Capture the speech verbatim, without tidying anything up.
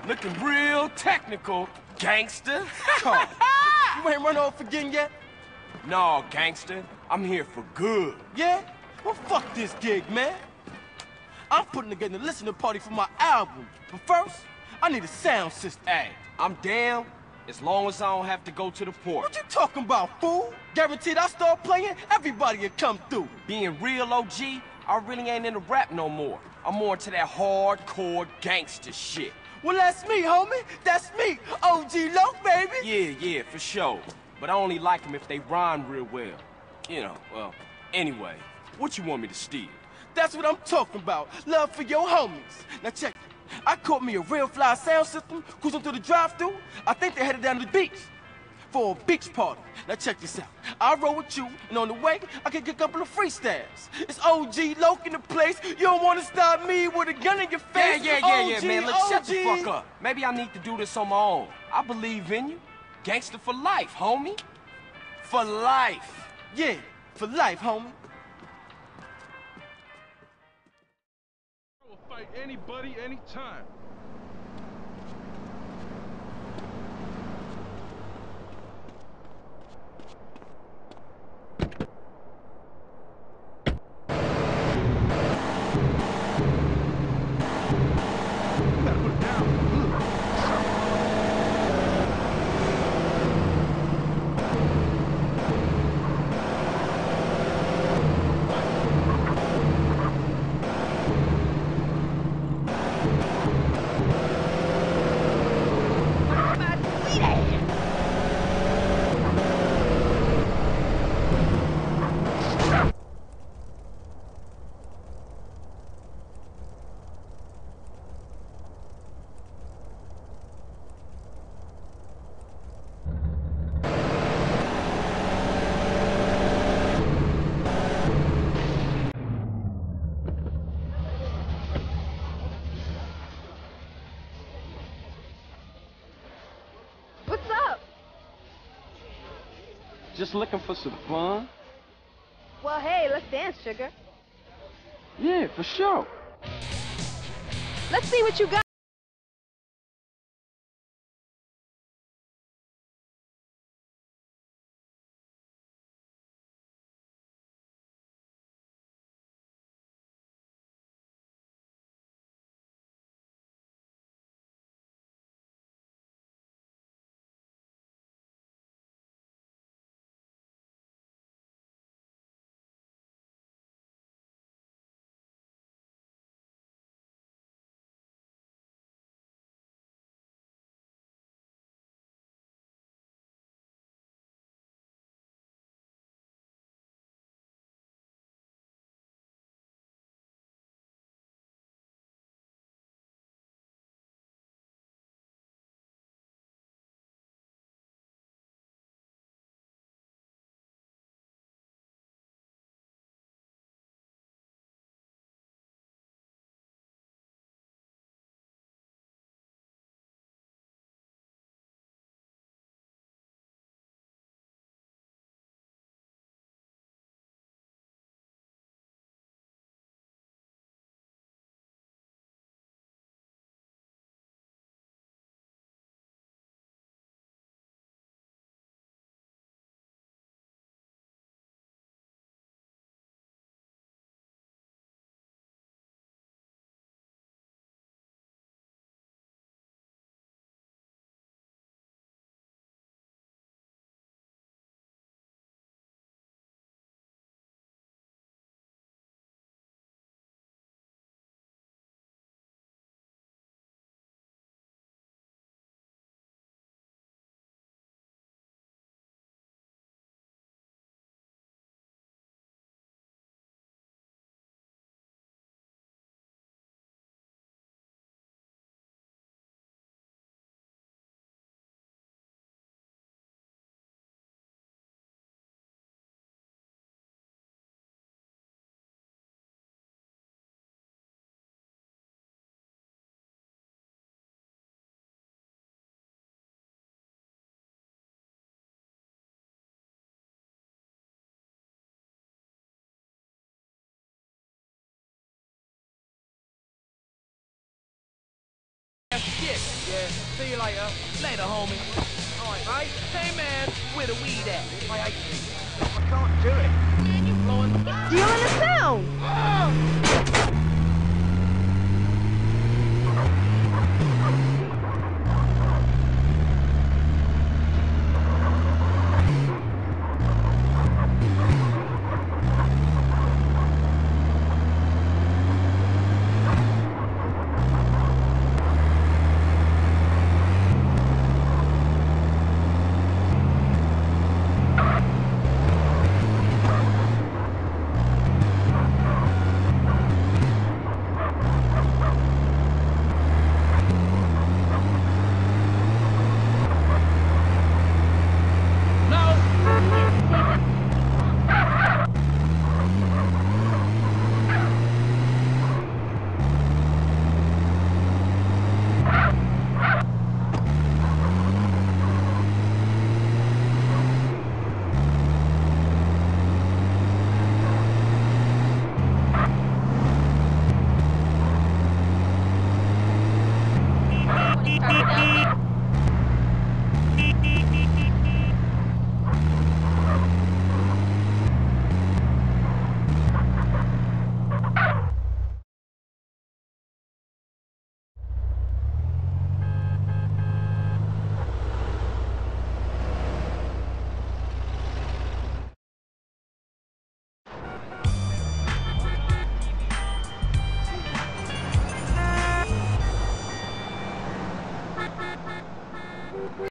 Looking real technical, gangster. Carl, you ain't run off again yet? No, gangster. I'm here for good. Yeah? Well, fuck this gig, man. I'm putting together a listening party for my album. But first, I need a sound system. Hey, I'm down as long as I don't have to go to the port. What you talking about, fool? Guaranteed I start playing, everybody will come through. Being real O G, I really ain't into rap no more. I'm more into that hardcore gangster shit. Well, that's me, homie. That's me. O G Loc, baby. Yeah, yeah, for sure. But I only like them if they rhyme real well. You know, well, anyway, what you want me to steal? That's what I'm talking about. Love for your homies. Now check it. I caught me a real fly sound system, cruising through the drive-thru. I think they headed down to the beach for a beach party. Now check this out. I roll with you, and on the way, I can get a couple of freestyles. It's O G Loc in the place. You don't want to stop me with a gun in your Yeah, face. yeah, yeah, yeah, O G, man. Look, shut the O G. fuck up. Maybe I need to do this on my own. I believe in you. Gangster for life, homie. For life. Yeah, for life, homie. I will fight anybody, anytime. You gotta put it down. Ugh. What's up? Just looking for some fun? Well, hey, let's dance, sugar. Yeah, for sure. Let's see what you got. Yeah, see you later. Later, homie. All right, right? Hey, man, where the weed at? I, I, I can't do it. Man, you blowing... Stealing the sound!